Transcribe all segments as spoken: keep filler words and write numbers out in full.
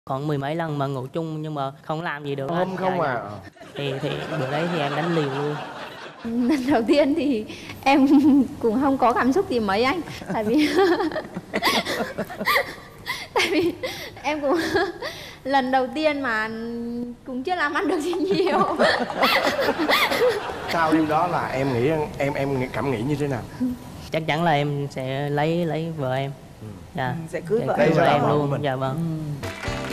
Còn mười mấy lần mà ngủ chung nhưng mà không làm gì được. Ôm không dạ, à? dạ. Thì thì bữa đấy thì em đánh liều luôn. Lần đầu tiên thì em cũng không có cảm xúc gì mấy anh. Tại vì Tại vì em cũng lần đầu tiên mà cũng chưa làm ăn được gì nhiều. Sau đêm đó là em nghĩ em em cảm nghĩ như thế nào? Chắc chắn là em sẽ lấy lấy vợ em. Ừ. Dạ. Ừ, sẽ cưới Sẽ vợ cưới em. vợ em Vợ của luôn. mình. Dạ vâng. Ừ.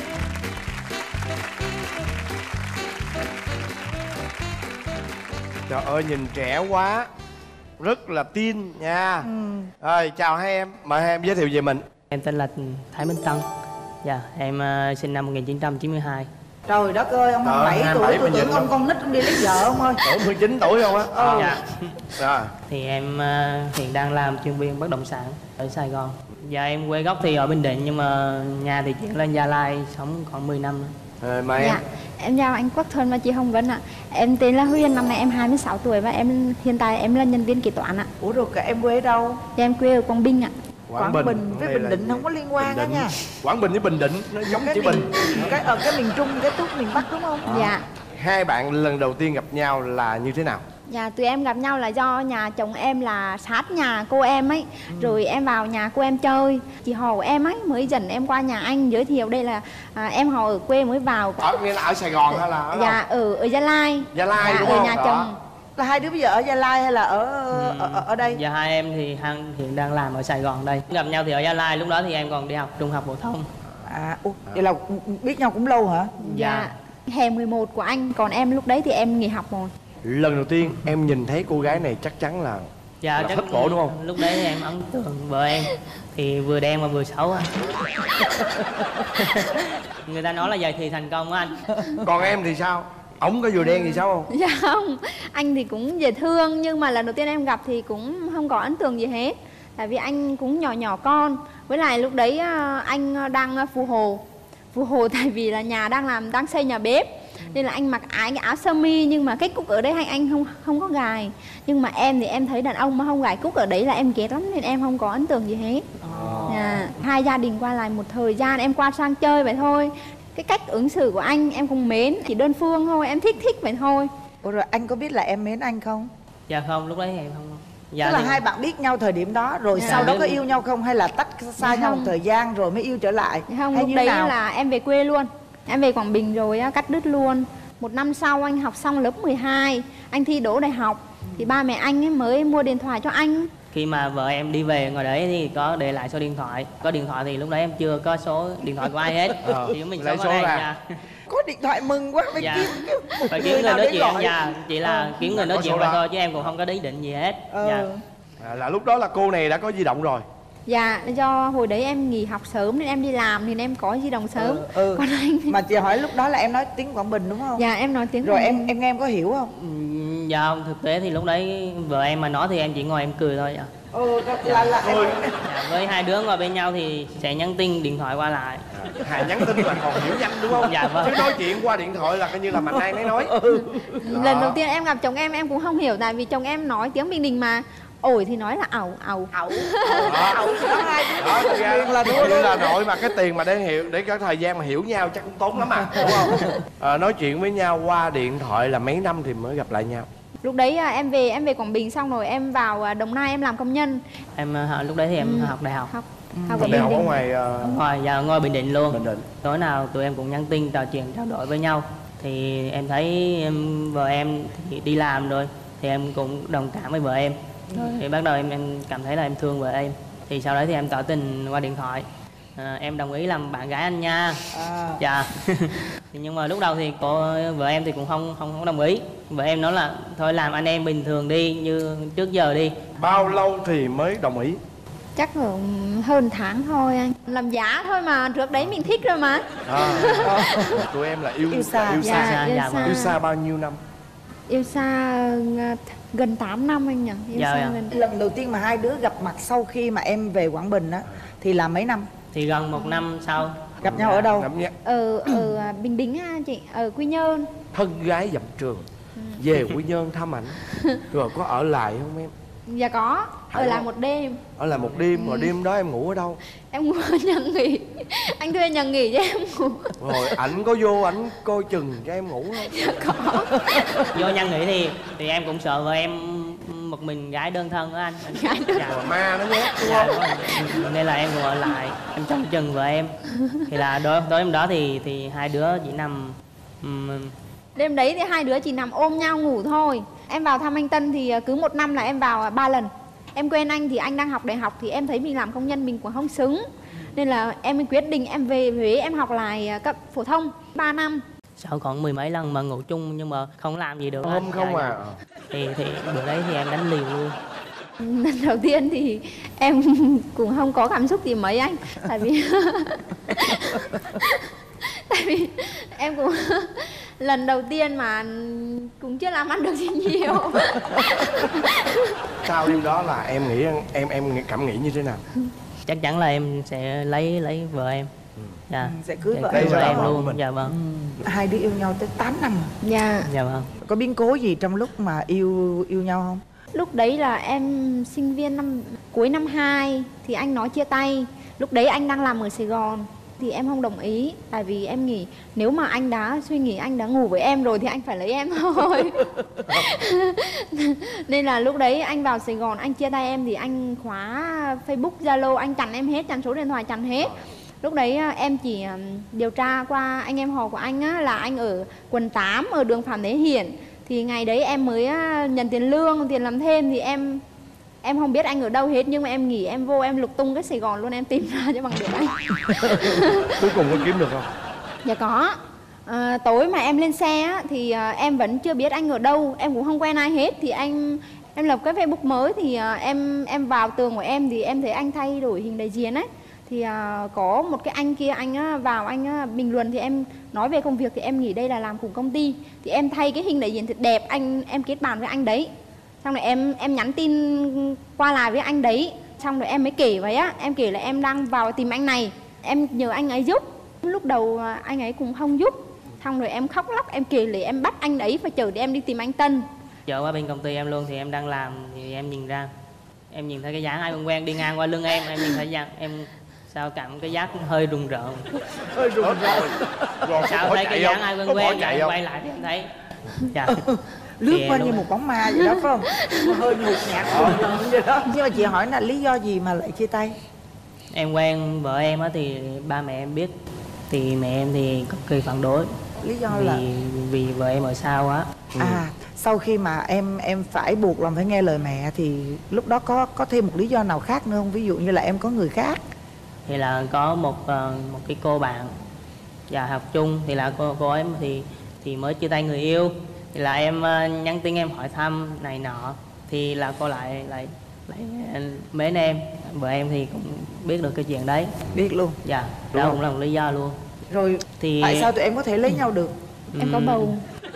Trời ơi nhìn trẻ quá, rất là teen nha. Ừ. Rồi chào hai em, mời hai em giới thiệu về mình. Em tên là Thái Minh Tân. Dạ, em uh, sinh năm một nghìn chín trăm chín mươi hai. Trời đất ơi, ông Trời, hai mươi bảy hai mươi bảy tuổi, tôi mà tưởng nhìn ông ông- con nít ông đi lấy vợ ông ơi. Tuổi mười chín tuổi không á? Ừ. Dạ. Rồi. Thì em uh, hiện đang làm chuyên viên bất động sản ở Sài Gòn. Dạ em quê gốc thì ở Bình Định nhưng mà nhà thì chuyển lên Gia Lai sống khoảng mười năm nữa. Rồi mời Dạ, em. em chào anh Quốc Thuần và chị Hồng Vân ạ. Em tên là Huyền, năm nay em hai mươi sáu tuổi và em hiện tại em là nhân viên kế toán ạ. Ủa rồi cả em quê đâu? Dạ, em quê ở Quảng Bình ạ. Quảng Bình với Đây Bình là Định gì? không có liên quan Bình á Định. nha. Quảng Bình với Bình Định nó giống Cái chữ miền, Bình. cái ở cái miền Trung, cái túc miền Bắc đúng không? Dạ. Hai bạn lần đầu tiên gặp nhau là như thế nào? Dạ, tụi em gặp nhau là do nhà chồng em là sát nhà cô em ấy. Ừ. Rồi em vào nhà cô em chơi. Chị họ của em ấy mới dẫn em qua nhà anh giới thiệu đây là à, em họ ở quê mới vào. Ở nghĩa là ở Sài Gòn hay là ở đâu? Dạ, ở ở Gia Lai. Gia Lai Dạ, đúng ở không? nhà Đó. chồng. Là hai đứa bây giờ ở Gia Lai hay là ở Ừ. ở, ở, ở đây? Dạ hai em thì han hiện đang làm ở Sài Gòn đây. Gặp nhau thì ở Gia Lai, lúc đó thì em còn đi học trung học phổ thông. À, ủa, vậy là biết nhau cũng lâu hả? Dạ. Hè mười một của anh, còn em lúc đấy thì em nghỉ học rồi. Lần đầu tiên em nhìn thấy cô gái này chắc chắn là Dạ Là chắc thích cổ đúng không? lúc đấy thì em ấn tượng vợ em thì vừa đen mà vừa xấu anh. Người ta nói là vậy thì thành công á anh. còn em thì sao? Ổng có vừa đen gì sao không? Dạ không, anh thì cũng dễ thương nhưng mà lần đầu tiên em gặp thì cũng không có ấn tượng gì hết. Tại vì anh cũng nhỏ nhỏ con. Với lại lúc đấy à, anh đang phụ hồ. Phụ hồ tại vì là nhà đang làm, đang xây nhà bếp. Nên là anh mặc áo, cái áo sơ mi nhưng mà cái cúc ở đây anh anh không không có gài. Nhưng mà em thì em thấy đàn ông mà không gài cúc ở đấy là em ghét lắm nên em không có ấn tượng gì hết. Dạ. Hai gia đình qua lại một thời gian em qua sang chơi vậy thôi. Cái cách ứng xử của anh em không mến, chỉ đơn phương thôi, em thích thích vậy thôi. Ủa rồi anh có biết là em mến anh không? Dạ không, lúc đấy thì em không. Dạ Tức là thì- hai bạn biết nhau thời điểm đó rồi Dạ. sau đó Biết- có yêu nhau không hay là tách xa Dạ nhau không. một thời gian rồi mới yêu trở lại? Không, hay lúc như đấy nào? là em về quê luôn. Em về Quảng Bình rồi á, cắt đứt luôn. Một năm sau anh học xong lớp mười hai, anh thi đỗ đại học. Thì ba mẹ anh ấy mới mua điện thoại cho anh. Khi mà vợ em đi về ngoài đấy thì có để lại số điện thoại. Có điện thoại thì lúc đấy em chưa có số điện thoại của ai hết. Ờ, Thì mình lấy sống số ở đây. ra. Dạ. Có điện thoại mừng quá phải Dạ. kiếm cái- một Phải người kiếm người nào nói để chuyện. gọi. Dạ, chỉ là kiếm người nói Có chuyện số vậy đó. thôi chứ em cũng không có ý định gì hết. Ờ. Dạ. À, là lúc đó là cô này đã có di động rồi. Dạ, do hồi đấy em nghỉ học sớm nên em đi làm thì em có di động sớm. Ừ, ừ. Còn anh Mà chị hỏi lúc đó là em nói tiếng Quảng Bình đúng không? dạ em nói tiếng Rồi Quảng em Bình. em nghe em có hiểu không? Ừm, Dạ không, thực tế thì lúc đấy vợ em mà nói thì em chỉ ngồi em cười thôi. Dạ. Ừ, là là em, Dạ, với hai đứa ngồi bên nhau thì sẽ nhắn tin điện thoại qua lại. Hà nhắn tin là còn hiểu nhanh đúng không? Dạ vâng. Chứ nói chuyện qua điện thoại là coi như là mạnh ai nấy nói. Lần đầu tiên em gặp chồng em em cũng không hiểu tại vì chồng em nói tiếng Bình Định mà ổi thì nói là ẩu ẩu ẩu Đó. ẩu đó hai đứa Đó, thực ra tiền là là thua là luôn. nội mà cái tiền mà để hiểu để có thời gian mà hiểu nhau chắc cũng tốn lắm à, đúng không? À, nói chuyện với nhau qua điện thoại là mấy năm thì mới gặp lại nhau. Lúc đấy à, em về em về Quảng Bình xong rồi em vào à, Đồng Nai em làm công nhân. Em ờ, lúc đấy thì em Ừ. học đại học. Học học ở Còn Bình đại học ở Định. ngoài ờ, Ngoài dạ ngồi Bình Định luôn. Bình Định. Tối nào tụi em cũng nhắn tin trò chuyện trao đổi với nhau. Thì em thấy em, vợ em thì đi làm rồi thì em cũng đồng cảm với vợ em. Rồi thì bắt đầu em em cảm thấy là em thương vợ em. Thì sau đấy thì em tỏ tình qua điện thoại. À, em đồng ý làm bạn gái anh nha. À. Dạ. Thì nhưng mà lúc đầu thì cô vợ em thì cũng không không không đồng ý. Vợ em nói là thôi làm anh em bình thường đi như trước giờ đi. bao lâu thì mới đồng ý? Chắc khoảng hơn tháng thôi anh. Làm giá thôi mà, trước đấy mình thích rồi mà. À, tụi em là yêu Yêu xa. yêu Dạ, xa. yêu dạ, xa. Yêu xa bao nhiêu năm? Yêu xa à, gần tám năm anh nhỉ. Yêu Dạ, xa dạ. gần... Lần đầu tiên mà hai đứa gặp mặt sau khi mà em về Quảng Bình á thì là mấy năm? Thì gần một năm sau Gặp nhau ở đâu? Năm nhé. Ở ở à, Bình Định á chị, ở Quy Nhơn. Thân gái dặm trường về Quy Nhơn thăm ảnh rồi có ở lại không em? Dạ có, Hải ở lại không? một đêm. Ở là một đêm, rồi đêm đó em ngủ ở đâu? Em ngủ ở nhà nghỉ. Anh thuê nhà nghỉ cho em ngủ. Rồi ảnh có vô ảnh coi chừng cho em ngủ không? Dạ có. Vô nhà nghỉ thì thì em cũng sợ vợ em một mình gái đơn thân á anh. Gái đơn Dạ. Rồi ma nó nhét đúng Dạ, không? đúng rồi. Nên là em cũng ở lại, em trông chừng vợ em. Thì là tối tối hôm đó thì thì hai đứa chỉ nằm um, Đêm đấy thì hai đứa chỉ nằm ôm nhau ngủ thôi. Em vào thăm anh Tân thì cứ một năm là em vào ba lần. Em quen anh thì anh đang học đại học thì em thấy mình làm công nhân mình cũng không xứng. Nên là em mới quyết định em về Huế em học lại cấp phổ thông ba năm. sau khoảng mười mấy lần mà ngủ chung nhưng mà không làm gì được. Hôm anh. không Dạ, à? dạ. Thì thì bữa đấy thì em đánh liều luôn. Lần đầu tiên thì em cũng không có cảm xúc gì mấy anh. Tại vì Tại vì em cũng lần đầu tiên mà cũng chưa làm ăn được gì nhiều. Sau đêm đó là em nghĩ em em nghĩ- cảm nghĩ như thế nào? Chắc chắn là em sẽ lấy lấy vợ em. Dạ. Ừ, sẽ cưới Sẽ vợ cưới em. vợ Đây là em vợ của luôn. mình. Dạ vâng. Hai đứa yêu nhau tới tám năm. Dạ. Dạ vâng. Có biến cố gì trong lúc mà yêu yêu nhau không? Lúc đấy là em sinh viên năm cuối năm hai thì anh nói chia tay. Lúc đấy anh đang làm ở Sài Gòn thì em không đồng ý. Tại vì em nghĩ nếu mà anh đã suy nghĩ anh đã ngủ với em rồi thì anh phải lấy em thôi. Nên là lúc đấy anh vào Sài Gòn anh chia tay em thì anh khóa Facebook, Zalo, anh chặn em hết, chặn số điện thoại, chặn hết. Lúc đấy à, em chỉ à, điều tra qua anh em họ của anh á, là anh ở quận tám ở đường Phạm Thế Hiển. Thì ngày đấy em mới à, nhận tiền lương, tiền làm thêm thì em em không biết anh ở đâu hết, nhưng mà em nghĩ em vô em lục tung cái Sài Gòn luôn, em tìm ra cho bằng được anh. Cuối cùng có kiếm được không? Dạ có. À, tối mà em lên xe á, thì à, em vẫn chưa biết anh ở đâu, em cũng không quen ai hết. Thì anh em lập cái Facebook mới thì à, em em vào tường của em thì em thấy anh thay đổi hình đại diện ấy. Thì à, có một cái anh kia anh á, vào anh á, bình luận thì em nói về công việc thì em nghĩ đây là làm cùng công ty. Thì em thay cái hình đại diện thật đẹp, anh em kết bạn với anh đấy. Xong rồi em em nhắn tin qua lại với anh đấy. Xong rồi em mới kể vậy á, em kể là em đang vào tìm anh này, em nhờ anh ấy giúp. Lúc đầu anh ấy cũng không giúp. Xong rồi em khóc lóc, em kể lại em bắt anh ấy phải chở để em đi tìm anh Tân. Chở qua bên công ty em luôn thì em đang làm thì em nhìn ra, em nhìn thấy cái dáng ai quen quen đi ngang qua lưng em, em nhìn thấy dáng em sao cảm cái giác hơi rùng rợn. Hơi rùng rồi. Rồi Sao có thấy chạy cái dáng không? ai quen Có bỏ quen chạy em không? quay lại thì em thấy. Dạ. Lướt Thì qua lúc- như một bóng ma vậy đó phải không? Hơi nhục nhạt vậy đó. Nhưng mà chị hỏi là lý do gì mà lại chia tay? Em quen vợ em á thì ba mẹ em biết, thì mẹ em thì cực kỳ phản đối. Lý do Vì là vì vợ em ở xa quá. à sau khi mà em em phải buộc lòng phải nghe lời mẹ thì lúc đó có có thêm một lý do nào khác nữa không? Ví dụ như là em có người khác. Thì là có một ờ, một cái cô bạn và học chung thì là cô cô ấy thì thì mới chia tay người yêu, thì là em ờ, nhắn tin em hỏi thăm này nọ thì là cô lại lại lại mến em. Vợ em thì cũng biết được cái chuyện đấy. Biết luôn. Dạ, Đúng đó không? cũng là một lý do luôn. Rồi Thì tại sao tụi em có thể lấy nhau được? Em có ừm, bầu.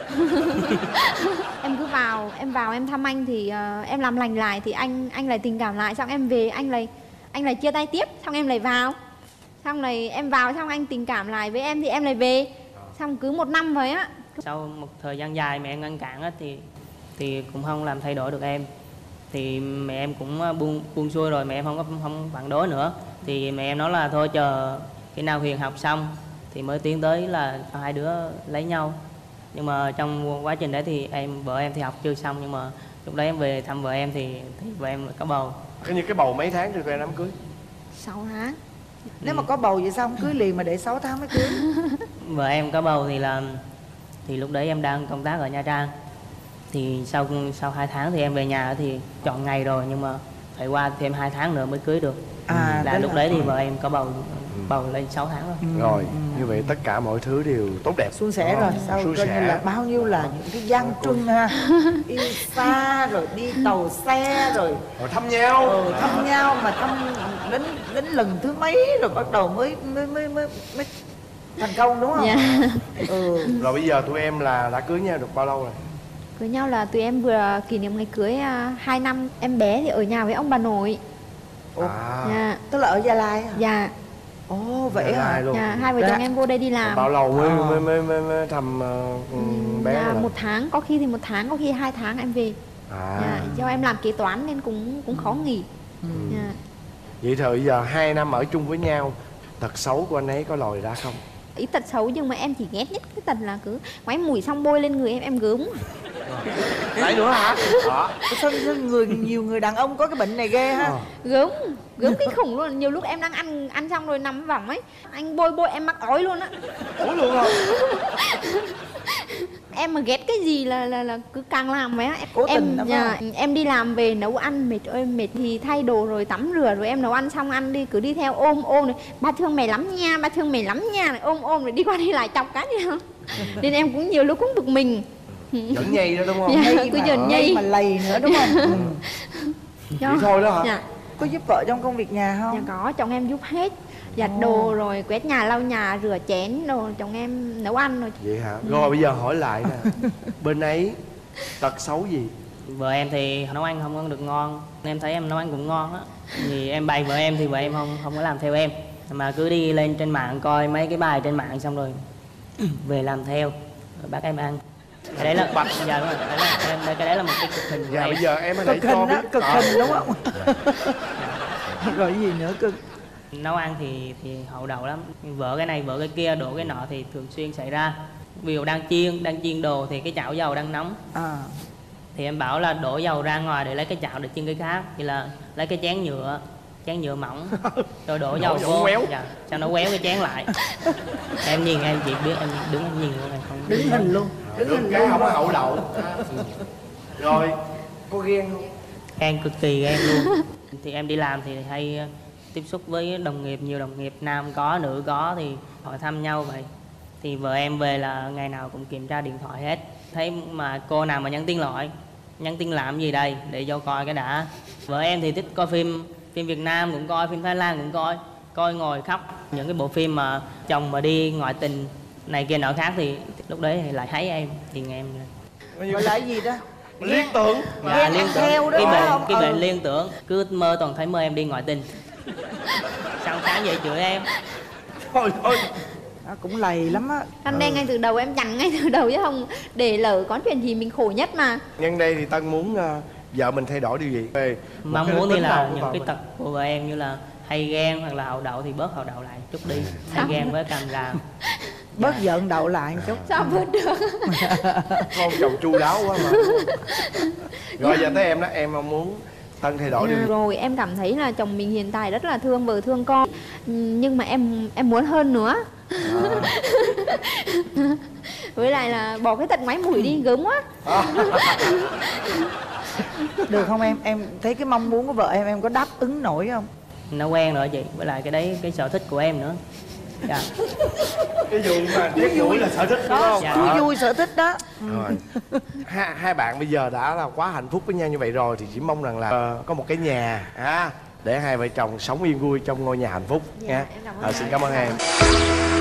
Em cứ vào, em vào em thăm anh thì uh, em làm lành lại thì anh anh lại tình cảm lại, xong em về anh lại anh lại chia tay tiếp, xong em lại vào. Xong này em vào xong anh tình cảm lại với em thì em lại về. Xong cứ một năm vậy á. sau một thời gian dài mẹ em ngăn cản á, thì thì cũng không làm thay đổi được em. Thì mẹ em cũng ờ, buông buông xuôi rồi, mẹ em không có không phản đối nữa. Thì mẹ em nói là thôi chờ khi nào Huyền học xong thì mới tiến tới là hai đứa lấy nhau. Nhưng mà trong quá trình đấy thì em vợ em thì học chưa xong, nhưng mà lúc đấy em về thăm vợ em thì, thì vợ em có bầu. Cái như cái bầu mấy tháng thì tụi em đám cưới? Sáu tháng. Nếu mà có bầu vậy sao không cưới liền mà để sáu tháng mới cưới? Vợ em có bầu thì là thì lúc đấy em đang công tác ở Nha Trang. Thì sau sau hai tháng thì em về nhà thì chọn ngày rồi, nhưng mà phải qua thêm hai tháng nữa mới cưới được. À, là tức lúc là- đấy thì vợ em có bầu bầu lên sáu tháng rồi. Rồi, như vậy tất cả mọi thứ đều tốt đẹp. Suôn sẻ Đúng rồi. không? Sau Suôn coi như sẻ. là bao nhiêu là những cái gian truân ha. Yêu xa rồi đi tàu xe rồi Rồi thăm nhau. ừ, thăm nhau mà thăm đến đến lần thứ mấy rồi bắt đầu mới mới mới mới, mới thành công đúng không? Dạ. Ừ. Rồi bây giờ tụi em là đã cưới nhau được bao lâu rồi? Cưới nhau là tụi em vừa kỷ niệm ngày cưới uh, hai năm. Em bé thì ở nhà với ông bà nội. Ủa? À, Dạ. Tức là ở Gia Lai hả? Dạ. Ồ vậy Gia hả? Lai luôn. Dạ, hai vợ Dạ. chồng em vô đây đi làm. bao lâu mới Ờ. mới, mới, mới, mới thăm uh, bé Dạ, rồi? một tháng, có khi thì một tháng, có khi hai tháng em về. À. Dạ, do em làm kế toán nên cũng cũng khó nghỉ. Ừ. Dạ. Vậy thì bây giờ hai năm ở chung với nhau, tật xấu của anh ấy có lòi ra không? Ý tật xấu nhưng mà em chỉ ghét nhất cái tật là cứ ngoáy mùi xong bôi lên người em em gớm. Đấy nữa hả? Đó. Sao, sao người nhiều người đàn ông có cái bệnh này ghê ha. Ờ. Gớm, gớm kinh khủng luôn. Nhiều lúc em đang ăn ăn xong rồi nằm vòng ấy, anh bôi bôi em mắc ói luôn á. Ủa luôn không? Em mà ghét cái gì là là là cứ càng làm vậy á. Em, Cố tình em, lắm dạ, á. em đi làm về nấu ăn mệt ơi mệt thì thay đồ rồi tắm rửa rồi em nấu ăn xong ăn đi cứ đi theo ôm ôm này, ba thương mày lắm nha, ba thương mày lắm nha này, ôm ôm rồi đi qua đi lại chọc cái gì không. Nên em cũng nhiều lúc cũng bực mình. Giận nhây đó đúng không? Dạ, Nhây cứ mà- giận nhây. mà lầy nữa đúng không? Ừ. Đó. Vậy thôi đó hả? Dạ. Có giúp vợ trong công việc nhà không? Dạ có, chồng em giúp hết. Giặt Ồ. đồ rồi quét nhà lau nhà rửa chén rồi chồng em nấu ăn rồi. Vậy hả? Rồi bây giờ hỏi lại nè, bên ấy tật xấu gì? Vợ em thì nấu ăn không có được ngon, em thấy em nấu ăn cũng ngon á, thì em bày vợ em thì vợ em không không có làm theo em, mà cứ đi lên trên mạng coi mấy cái bài trên mạng xong rồi về làm theo rồi bắt em ăn. Cái đấy là bạch giờ đúng rồi, đấy là, em- cái đấy là một cái cực hình của Dạ em. bây giờ em hãy để Cực cho hình á, biết. cực Ờ. hình đúng không? Rồi gì nữa cực? Nấu ăn thì thì hậu đầu lắm, vợ cái này vợ cái kia đổ cái nọ thì thường xuyên xảy ra. Ví dụ đang chiên đang chiên đồ thì cái chảo dầu đang nóng À. thì em bảo là đổ dầu ra ngoài để lấy cái chảo để chiên cái khác, thì là lấy cái chén nhựa chén nhựa mỏng rồi đổ dầu dầu vô, quéo. dạ, cho nó quéo cái chén lại. Em nhìn em chỉ biết em đứng em nhìn luôn, em không Đứng hình luôn. Được cái không có hậu đậu. Rồi, có ghen không? ghen, cực kỳ ghen luôn. Thì em đi làm thì hay ờ, tiếp xúc với đồng nghiệp, nhiều đồng nghiệp nam có nữ có thì hỏi thăm nhau vậy. Thì vợ em về là ngày nào cũng kiểm tra điện thoại hết, thấy mà cô nào mà nhắn tin lại nhắn tin làm gì đây để cho coi cái đã. Vợ em thì thích coi phim phim Việt Nam cũng coi, phim Thái Lan cũng coi, coi ngồi khóc. Những cái bộ phim mà chồng mà đi ngoại tình này kia nọ khác thì lúc đấy thì lại thấy em thì em Gọi là cái gì đó? Liên tưởng. dạ, Ghen liên ăn tưởng. theo đó cái phải bệnh không? cái bệnh Ừ. liên tưởng, cứ mơ toàn thấy mơ em đi ngoại tình. Sáng sáng dậy chửi em. Thôi thôi. À, cũng lầy lắm á. Răn đe ngay từ đầu, em chặn ngay từ đầu chứ không để lỡ có chuyện gì mình khổ nhất mà. Nhân đây thì Tân muốn uh, vợ mình thay đổi điều gì? Về một Mong cái muốn thì tính là nào của những vợ cái mình? tật của vợ em như là hay ghen hoặc là hậu đậu thì bớt hậu đậu lại chút đi, hay ghen với càm ràm. Bớt giận đậu lại một chút. Sao bớt được. Con chồng chu đáo quá mà. Rồi giờ tới em đó, em mong muốn Tân thay đổi điều gì? Rồi em cảm thấy là chồng mình hiện tại rất là thương vợ thương con. Ừ, nhưng mà em em muốn hơn nữa. Với lại là bỏ cái tật ngoáy mũi đi, gớm quá. Được không em? Em thấy cái mong muốn của vợ em em có đáp ứng nổi không? Nó quen rồi chị, với lại cái đấy cái sở thích của em nữa. Dạ. Cái vụ mà tiếc mũi là sở thích đúng không? Dạ. Vui vui sở thích đó. Rồi. Hai, hai bạn bây giờ đã là quá hạnh phúc với nhau như vậy rồi thì chỉ mong rằng là ờ, có một cái nhà ha, để hai vợ chồng sống yên vui trong ngôi nhà hạnh phúc Dạ, nha. em cảm ơn Ờ, anh. xin cảm ơn em.